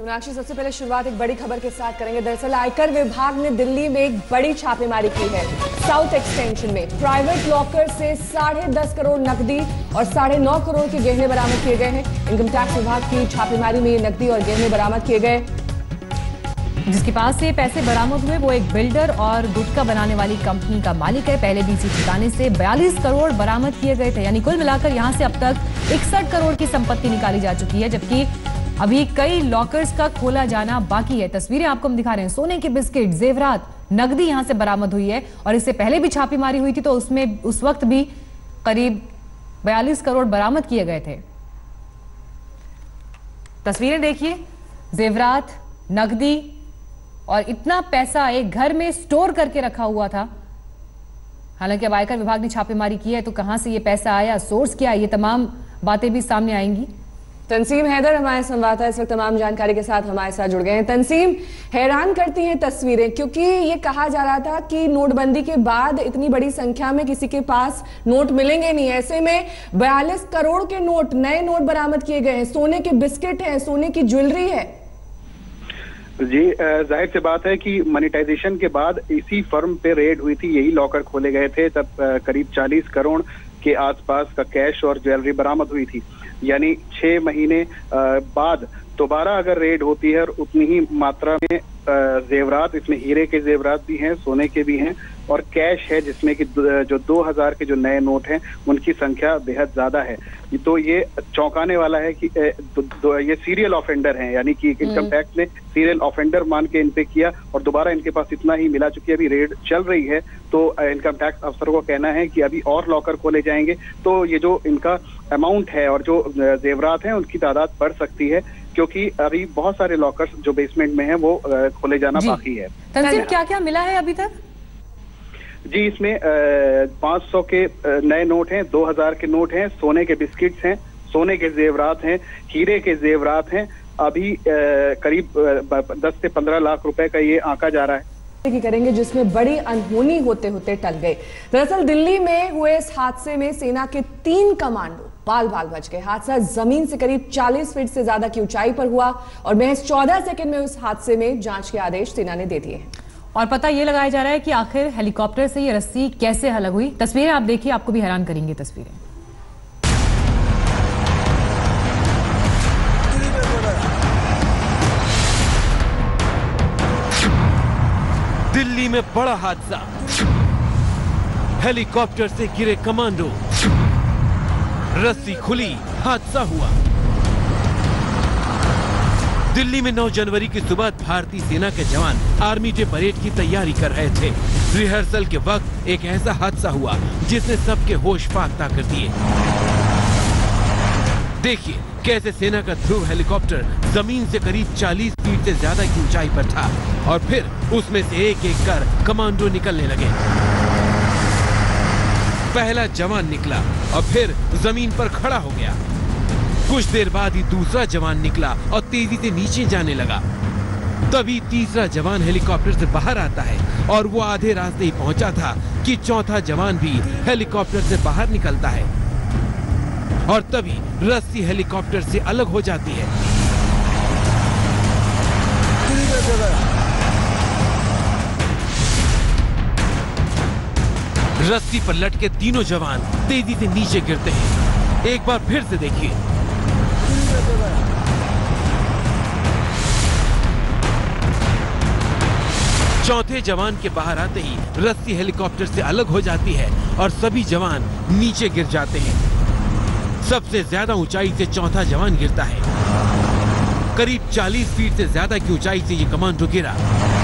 मीनाक्षी, सबसे पहले शुरुआत एक बड़ी खबर के साथ करेंगे। दरअसल आयकर विभाग ने दिल्ली में एक बड़ी छापेमारी की है। साउथ एक्सटेंशन में प्राइवेट लॉकर से 10.5 करोड़ नकदी और 9.5 करोड़ के गहने बरामद किए गए हैं। इनकम टैक्स विभाग की छापेमारी में ये नकदी और गहने बरामद किए गए। जिसके पास से पैसे बरामद हुए वो एक बिल्डर और गुटखा बनाने वाली कंपनी का मालिक है। पहले भी इसी ठिकाने से 42 करोड़ बरामद किए गए थे। यानी कुल मिलाकर यहां से अब तक 61 करोड़ की संपत्ति निकाली जा चुकी है, जबकि अभी कई लॉकर्स का खोला जाना बाकी है। तस्वीरें आपको हम दिखा रहे हैं। सोने के बिस्किट, जेवरात, नकदी यहां से बरामद हुई है और इससे पहले भी छापेमारी हुई थी तो उसमें उस वक्त भी करीब 42 करोड़ बरामद किए गए थे। तस्वीरें देखिए, जेवरात, नकदी और इतना पैसा एक घर में स्टोर करके रखा हुआ था। हालांकि अब आयकर विभाग ने छापेमारी की है तो कहां से ये पैसा आया, सोर्स क्या है, ये तमाम बातें भी सामने आएंगी। तंसीम हैदर हमारे संवाददाता इस वक्त तमाम जानकारी के साथ हमारे साथ जुड़ गए हैं। तंसीम, हैरान करती हैं तस्वीरें, क्योंकि ये कहा जा रहा था कि नोटबंदी के बाद इतनी बड़ी संख्या में किसी के पास नोट मिलेंगे नहीं। ऐसे में 42 करोड़ के नोट, नए नोट बरामद किए गए हैं। सोने के बिस्किट हैं, सोने की ज्वेलरी है। जी, जाहिर सी बात है कि मॉनिटाइजेशन के बाद इसी फर्म पे रेड हुई थी, यही लॉकर खोले गए थे, तब करीब 40 करोड़ के आसपास का कैश और ज्वेलरी बरामद हुई थी। यानी 6 महीने बाद दोबारा अगर रेड होती है और उतनी ही मात्रा में जेवरात, इसमें हीरे के जेवरात भी हैं, सोने के भी हैं और कैश है, जिसमें कि जो 2000 के जो नए नोट हैं उनकी संख्या बेहद ज्यादा है। तो ये चौंकाने वाला है कि ये सीरियल ऑफेंडर हैं, यानी कि इनकम टैक्स ने सीरियल ऑफेंडर मान के इन पे किया और दोबारा इनके पास इतना ही मिला। चुकी अभी रेड चल रही है तो इनकम टैक्स अफसरों को कहना है कि अभी और लॉकर खोले जाएंगे तो ये जो इनका अमाउंट है और जो जेवरात हैं उनकी तादाद बढ़ सकती है, क्योंकि अभी बहुत सारे लॉकर्स जो बेसमेंट में हैं वो खोले जाना बाकी है। तंजीम, क्या क्या मिला है अभी तक? जी, इसमें 500 के नए नोट हैं, 2000 के नोट हैं, सोने के बिस्किट्स हैं, सोने के जेवरात हैं, हीरे के जेवरात हैं। अभी करीब 10 से 15 लाख रुपए का ये आंका जा रहा है की करेंगे, जिसमें बड़ी अनहोनी होते होते टल गई। दरअसल दिल्ली में हुए इस हादसे में सेना के 3 कमांडो बाल बाल बच गए। हादसा जमीन से करीब 40 फीट से ज्यादा की ऊंचाई पर हुआ और महज 14 सेकंड में उस हादसे में जांच के आदेश सेना ने दे दिए। और पता यह लगाया जा रहा है कि आखिर हेलीकॉप्टर से ये रस्सी कैसे अलग हुई। तस्वीरें आप देखिए, आपको भी हैरान करेंगी तस्वीरें। दिल्ली में बड़ा हादसा, हेलीकॉप्टर से गिरे कमांडो, रस्सी खुली, हादसा हुआ। दिल्ली में 9 जनवरी की सुबह भारतीय सेना के जवान आर्मी डे परेड की तैयारी कर रहे थे। रिहर्सल के वक्त एक ऐसा हादसा हुआ जिसने सबके होश फाख्ता कर दिए। देखिए कैसे सेना का ध्रुव हेलीकॉप्टर जमीन से करीब 40 फीट से ज्यादा की ऊंचाई पर था और फिर उसमें से एक एक कर कमांडो निकलने लगे। पहला जवान निकला और फिर जमीन पर खड़ा हो गया। कुछ देर बाद ही दूसरा जवान निकला और तेजी से नीचे जाने लगा। तभी तीसरा जवान हेलीकॉप्टर से बाहर आता है और वो आधे रास्ते ही पहुंचा था कि चौथा जवान भी हेलीकॉप्टर से बाहर निकलता है और तभी रस्सी हेलीकॉप्टर से अलग हो जाती है। रस्सी पर लटके तीनों जवान तेजी से नीचे गिरते हैं। एक बार फिर से देखिए, चौथे जवान के बाहर आते ही रस्सी हेलीकॉप्टर से अलग हो जाती है और सभी जवान नीचे गिर जाते हैं। सबसे ज्यादा ऊंचाई से चौथा जवान गिरता है। करीब 40 फीट से ज्यादा की ऊंचाई से ये कमांडो गिरा।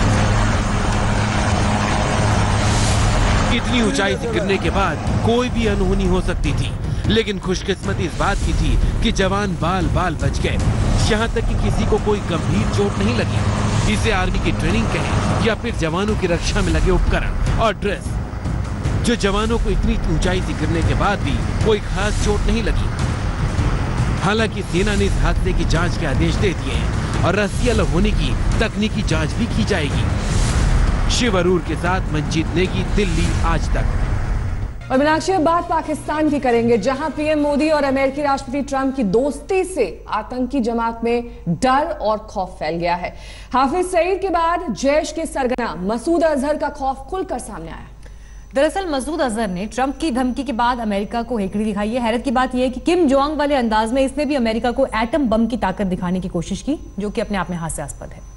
इतनी ऊंचाई से गिरने के बाद कोई भी अनहोनी हो सकती थी, लेकिन खुशकिस्मती इस बात की थी कि जवान बाल बाल बच गए। यहाँ तक कि किसी को कोई गंभीर चोट नहीं लगी। इसे आर्मी की ट्रेनिंग कहें या फिर जवानों की रक्षा में लगे उपकरण और ड्रेस, जो जवानों को इतनी ऊंचाई से गिरने के बाद भी कोई खास चोट नहीं लगी। हालांकि सेना ने इस हादसे की जांच के आदेश दे दिए हैं और रस्सी अलग होने की तकनीकी जांच भी की जाएगी। शिव अरूर के साथ मंजीत नेगी, दिल्ली आज तक। और मीनाक्षी, अब बात पाकिस्तान की करेंगे, जहां पीएम मोदी और अमेरिकी राष्ट्रपति ट्रंप की दोस्ती से आतंकी जमात में डर और खौफ फैल गया है। हाफिज सईद के बाद जैश के सरगना मसूद अजहर का खौफ खुलकर सामने आया। दरअसल मसूद अजहर ने ट्रंप की धमकी के बाद अमेरिका को हेकड़ी दिखाई है। हैरत की बात यह है कि किम जोंग वाले अंदाज में इसने भी अमेरिका को एटम बम की ताकत दिखाने की कोशिश की, जो कि अपने आप में हास्यास्पद है।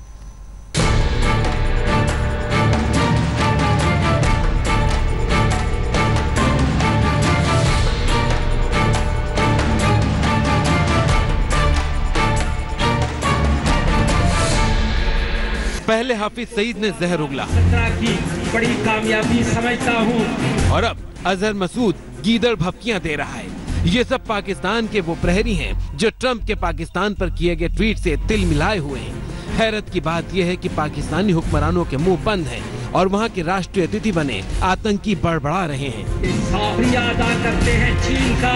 पहले हाफिज सईद ने जहर उगला की बड़ी कामयाबी समझता हूँ, और अब अजहर मसूद गीदड़ भपकियां दे रहा है। ये सब पाकिस्तान के वो प्रहरी हैं जो ट्रंप के पाकिस्तान पर किए गए ट्वीट से तिल मिलाए हुए हैं। हैरत की बात यह है कि पाकिस्तानी हुक्मरानों के मुंह बंद हैं और वहाँ के राष्ट्रीय अतिथि बने आतंकी बड़बड़ा रहे हैं। शुक्रिया अदा करते हैं चीन का,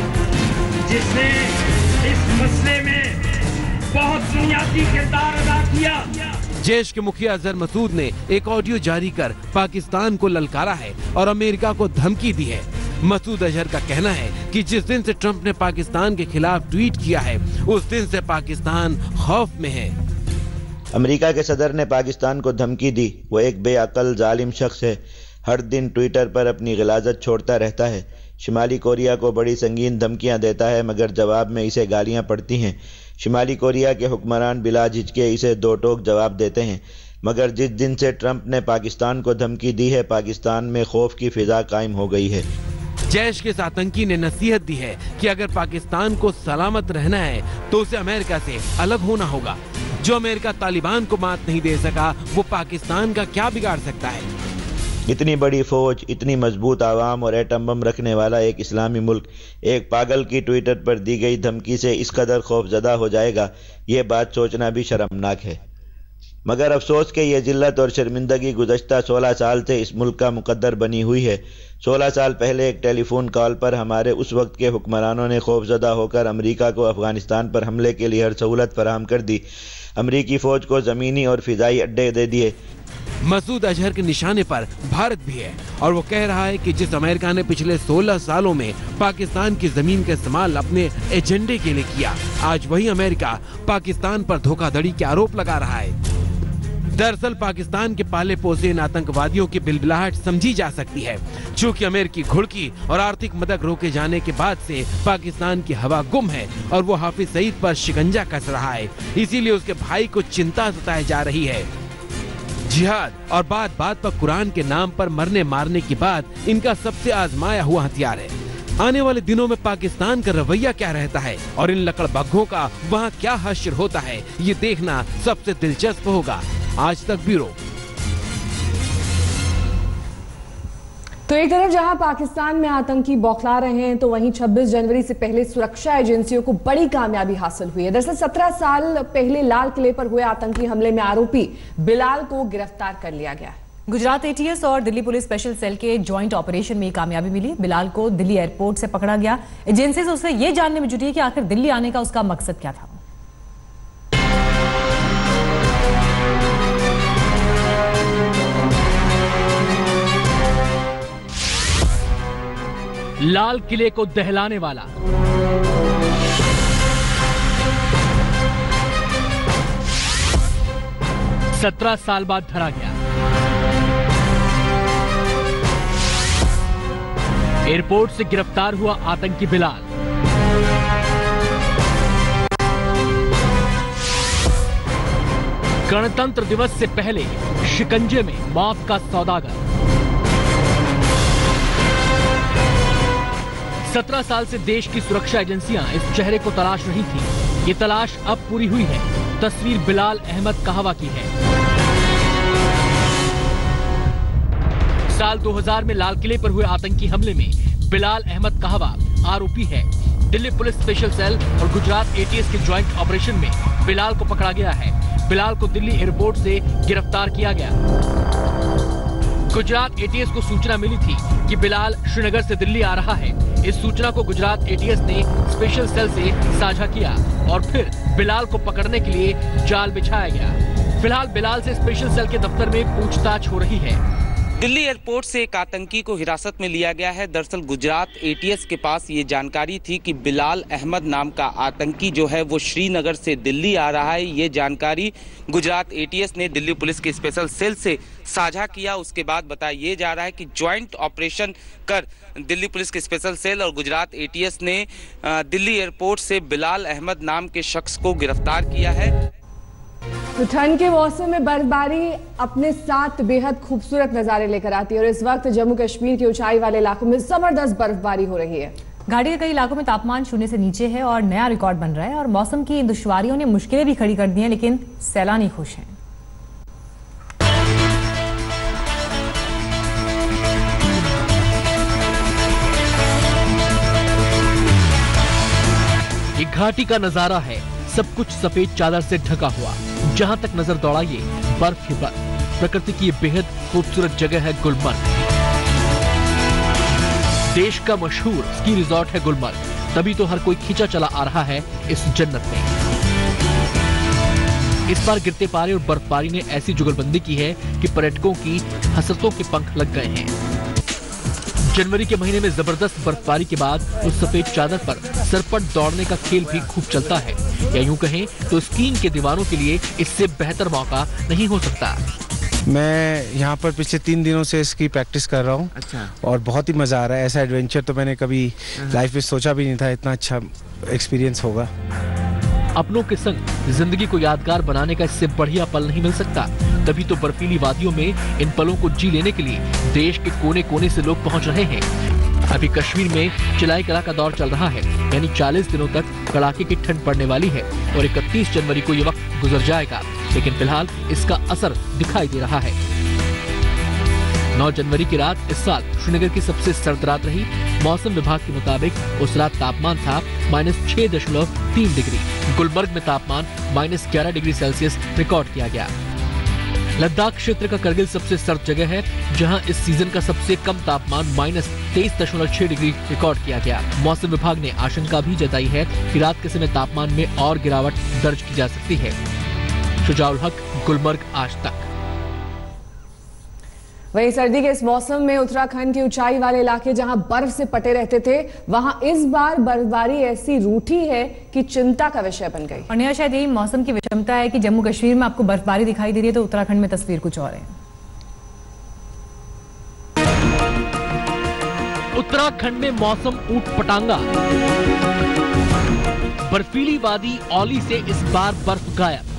जिसने इस मसले में बहुत बुनियादी किरदार अदा किया। जैश के मुखिया अजहर मसूद ने एक ऑडियो जारी कर पाकिस्तान को ललकारा है और अमेरिका को धमकी दी है। मसूद अजहर का कहना है कि जिस दिन से ट्रंप ने पाकिस्तान के खिलाफ ट्वीट किया है, उस दिन से पाकिस्तान खौफ में है। अमेरिका के सदर ने पाकिस्तान को धमकी दी। वो एक बेअकल जालिम शख्स है, हर दिन ट्विटर पर अपनी गिलाजत छोड़ता रहता है। शिमाली कोरिया को बड़ी संगीन धमकियां देता है, मगर जवाब में इसे गालियां पड़ती हैं। शिमाली कोरिया के हुक्मरान बिला झिझके इसे दो टोक जवाब देते हैं। मगर जिस दिन से ट्रंप ने पाकिस्तान को धमकी दी है, पाकिस्तान में खौफ की फिजा कायम हो गई है। जैश के आतंकी ने नसीहत दी है कि अगर पाकिस्तान को सलामत रहना है तो उसे अमेरिका से अलग होना होगा। जो अमेरिका तालिबान को मात नहीं दे सका, वो पाकिस्तान का क्या बिगाड़ सकता है। इतनी बड़ी फौज, इतनी मजबूत आवाम और एटम बम रखने वाला एक इस्लामी मुल्क एक पागल की ट्विटर पर दी गई धमकी से इस कदर खौफजदा हो जाएगा, ये बात सोचना भी शर्मनाक है। मगर अफसोस के ये जिल्लत और शर्मिंदगी गुज़श्ता 16 साल से इस मुल्क का मुकद्दर बनी हुई है। 16 साल पहले एक टेलीफोन कॉल पर हमारे उस वक्त के हुक्मरानों ने खौफजदा होकर अमेरिका को अफगानिस्तान पर हमले के लिए हर सहूलत फराहम कर दी। अमेरिकी फौज को ज़मीनी और फ़िज़ाई अड्डे दे दिए। मसूद अजहर के निशाने पर भारत भी है और वो कह रहा है कि जिस अमेरिका ने पिछले 16 सालों में पाकिस्तान की जमीन का इस्तेमाल अपने एजेंडे के लिए किया, आज वही अमेरिका पाकिस्तान पर धोखाधड़ी के आरोप लगा रहा है। दरअसल पाकिस्तान के पाले पोसे इन आतंकवादियों की बिलबिलाहट समझी जा सकती है, चूँकि अमेरिकी घुड़की और आर्थिक मदद रोके जाने के बाद से पाकिस्तान की हवा गुम है और वो हाफिज सईद पर शिकंजा कस रहा है। इसीलिए उसके भाई को चिंता सताई जा रही है। जिहाद और बात बात पर कुरान के नाम पर मरने मारने की बात इनका सबसे आजमाया हुआ हथियार है। आने वाले दिनों में पाकिस्तान का रवैया क्या रहता है और इन लकड़बग्घों का वहाँ क्या हश्र होता है, ये देखना सबसे दिलचस्प होगा। आज तक ब्यूरो। तो एक तरफ जहां पाकिस्तान में आतंकी बौखला रहे हैं, तो वहीं 26 जनवरी से पहले सुरक्षा एजेंसियों को बड़ी कामयाबी हासिल हुई है। दरअसल 17 साल पहले लाल किले पर हुए आतंकी हमले में आरोपी बिलाल को गिरफ्तार कर लिया गया है। गुजरात एटीएस और दिल्ली पुलिस स्पेशल सेल के ज्वाइंट ऑपरेशन में कामयाबी मिली। बिलाल को दिल्ली एयरपोर्ट से पकड़ा गया। एजेंसी से उसे ये जानने में जुटी है कि आखिर दिल्ली आने का उसका मकसद क्या था। लाल किले को दहलाने वाला सत्रह साल बाद धरा गया। एयरपोर्ट से गिरफ्तार हुआ आतंकी बिलाल। गणतंत्र दिवस से पहले शिकंजे में मौत का सौदागर। 17 साल से देश की सुरक्षा एजेंसियां इस चेहरे को तलाश रही थीं। ये तलाश अब पूरी हुई है। तस्वीर बिलाल अहमद कहवा की है। साल 2000 में लाल किले पर हुए आतंकी हमले में बिलाल अहमद कहवा आरोपी है। दिल्ली पुलिस स्पेशल सेल और गुजरात एटीएस के ज्वाइंट ऑपरेशन में बिलाल को पकड़ा गया है। बिलाल को दिल्ली एयरपोर्ट से गिरफ्तार किया गया। गुजरात एटीएस को सूचना मिली थी कि बिलाल श्रीनगर से दिल्ली आ रहा है। इस सूचना को गुजरात एटीएस ने स्पेशल सेल से साझा किया और फिर बिलाल को पकड़ने के लिए जाल बिछाया गया। फिलहाल बिलाल से स्पेशल सेल के दफ्तर में पूछताछ हो रही है। दिल्ली एयरपोर्ट से एक आतंकी को हिरासत में लिया गया है। दरअसल गुजरात एटीएस के पास ये जानकारी थी कि बिलाल अहमद नाम का आतंकी जो है वो श्रीनगर से दिल्ली आ रहा है। ये जानकारी गुजरात एटीएस ने दिल्ली पुलिस के स्पेशल सेल से साझा किया। उसके बाद बताया ये जा रहा है कि ज्वाइंट ऑपरेशन कर दिल्ली पुलिस के स्पेशल सेल और गुजरात एटीएस ने दिल्ली एयरपोर्ट से बिलाल अहमद नाम के शख्स को गिरफ्तार किया है। तो ठंड के मौसम में बर्फबारी अपने साथ बेहद खूबसूरत नजारे लेकर आती है और इस वक्त जम्मू कश्मीर के ऊंचाई वाले इलाकों में जबरदस्त बर्फबारी हो रही है। घाटी के कई इलाकों में तापमान शून्य से नीचे है और नया रिकॉर्ड बन रहा है और मौसम की इन दुश्वारियों ने मुश्किलें भी खड़ी कर दी हैं, लेकिन सैलानी खुश हैं। ये घाटी का नजारा है, सब कुछ सफेद चादर से ढका हुआ। जहां तक नजर दौड़ाइए बर्फ ही बर्फ। प्रकृति की ये बेहद खूबसूरत जगह है गुलमर्ग। देश का मशहूर स्की रिजॉर्ट है गुलमर्ग, तभी तो हर कोई खींचा चला आ रहा है इस जन्नत में। इस बार गिरते पारे और बर्फबारी ने ऐसी जुगलबंदी की है कि पर्यटकों की हसरतों के पंख लग गए हैं। जनवरी के महीने में जबरदस्त बर्फबारी के बाद उस सफेद चादर पर सरपट दौड़ने का खेल भी खूब चलता है, या यूं कहें तो स्कीइंग के दीवानों के लिए इससे बेहतर मौका नहीं हो सकता। मैं यहाँ पर पिछले 3 दिनों से इसकी प्रैक्टिस कर रहा हूँ। अच्छा। और बहुत ही मजा आ रहा है। ऐसा एडवेंचर तो मैंने कभी लाइफ में सोचा भी नहीं था, इतना अच्छा एक्सपीरियंस होगा। अपनों के संग जिंदगी को यादगार बनाने का इससे बढ़िया पल नहीं मिल सकता, तभी तो बर्फीली वादियों में इन पलों को जी लेने के लिए देश के कोने कोने से लोग पहुंच रहे हैं। अभी कश्मीर में चिलाई कला का दौर चल रहा है, यानी 40 दिनों तक कड़ाके की ठंड पड़ने वाली है और 31 जनवरी को ये वक्त गुजर जाएगा, लेकिन फिलहाल इसका असर दिखाई दे रहा है। 9 जनवरी की रात इस साल श्रीनगर की सबसे सर्द रात रही। मौसम विभाग के मुताबिक उस रात तापमान था -6.3 डिग्री। गुलमर्ग में तापमान -11 डिग्री सेल्सियस रिकॉर्ड किया गया। लद्दाख क्षेत्र का करगिल सबसे सर्द जगह है, जहां इस सीजन का सबसे कम तापमान -23.6 डिग्री रिकॉर्ड किया गया। मौसम विभाग ने आशंका भी जताई है कि रात के समय तापमान में और गिरावट दर्ज की जा सकती है। शुजाउल हक, गुलमर्ग, आज तक। वहीं सर्दी के इस मौसम में उत्तराखंड के ऊंचाई वाले इलाके जहां बर्फ से पटे रहते थे, वहां इस बार बर्फबारी ऐसी रूठी है कि चिंता का विषय बन गई। और नया शायद यही मौसम की विषमता है कि जम्मू कश्मीर में आपको बर्फबारी दिखाई दे रही है तो उत्तराखंड में तस्वीर कुछ और है। उत्तराखंड में मौसम ऊट पटांगा। बर्फीली वादी औली से इस बार बर्फ गायब।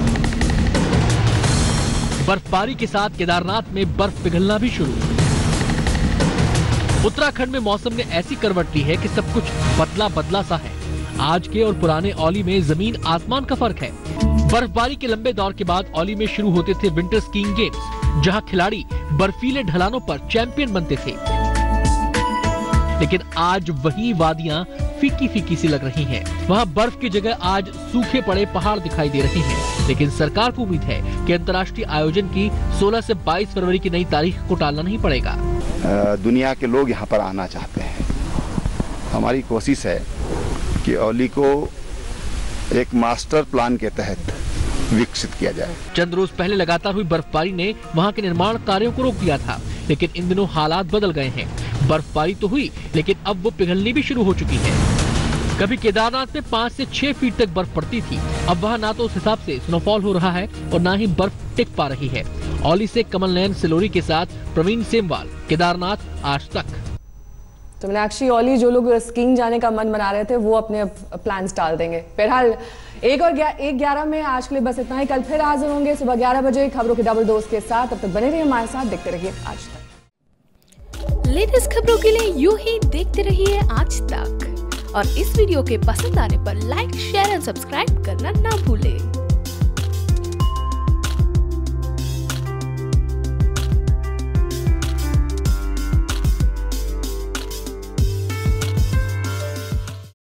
बर्फबारी के साथ केदारनाथ में बर्फ पिघलना भी शुरू। उत्तराखंड में मौसम ने ऐसी करवट ली है कि सब कुछ बदला बदला सा है। आज के और पुराने औली में जमीन आसमान का फर्क है। बर्फबारी के लंबे दौर के बाद औली में शुरू होते थे विंटर स्कीइंग गेम्स, जहां खिलाड़ी बर्फीले ढलानों पर चैंपियन बनते थे। लेकिन आज वही वादियां फीकी फीकी सी लग रही हैं। वहां बर्फ की जगह आज सूखे पड़े पहाड़ दिखाई दे रहे हैं। लेकिन सरकार को उम्मीद है कि अंतर्राष्ट्रीय आयोजन की 16 से 22 फरवरी की नई तारीख को टालना नहीं पड़ेगा। दुनिया के लोग यहाँ पर आना चाहते हैं। हमारी कोशिश है कि औली को एक मास्टर प्लान के तहत विकसित किया जाए। चंद रोज पहले लगातार हुई बर्फबारी ने वहाँ के निर्माण कार्यों को रोक दिया था, लेकिन इन दिनों हालात बदल गए हैं। बर्फबारी तो हुई, लेकिन अब वो पिघलनी भी शुरू हो चुकी है। कभी केदारनाथ में 5 से 6 फीट तक बर्फ पड़ती थी, अब वहाँ ना तो उस हिसाब से स्नोफॉल हो रहा है और ना ही बर्फ टिक पा रही है। औली से कमल नयन सिलोरी के साथ प्रवीण सेमवाल, केदारनाथ, आज तक। तो मीनाक्षी, औली जो लोग स्कीइंग जाने का मन बना रहे थे वो अपने प्लान्स टाल देंगे। फिलहाल 1:11 में आज के लिए बस इतना ही। कल फिर हाजिर होंगे सुबह 11 बजे खबरों की डबल डोज के साथ। तब तक बने रहिए हमारे साथ, देखते रहिए आज तक। लेटेस्ट खबरों के लिए यूं ही देखते रहिए आज तक और इस वीडियो के पसंद आने पर लाइक, शेयर एंड सब्सक्राइब करना ना भूलें।